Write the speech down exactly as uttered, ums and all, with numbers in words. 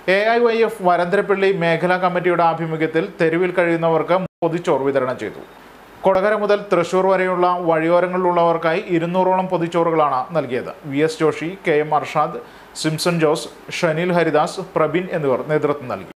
A I Y F Varantharappally മേഖലാ കമ്മിറ്റിയുടെ ആഭിമുഖ്യത്തിൽ തെരുവിൽ കഴിയുന്നവർക്ക് പൊതിച്ചോറ് വിതരണം ചെയ്തു. കൊടകര മുതൽ തൃശൂർ വരെയുള്ള വഴിയോരങ്ങളിലുള്ളവർക്കായി ഇരുന്നൂറോളം പൊതിച്ചോറുകളാണ് നൽകിയത്. V S Joshi, K M Arshad, Simson Jose, Shaneel Haridas, Prabin എന്നിവർ നേതൃത്വം നൽകി.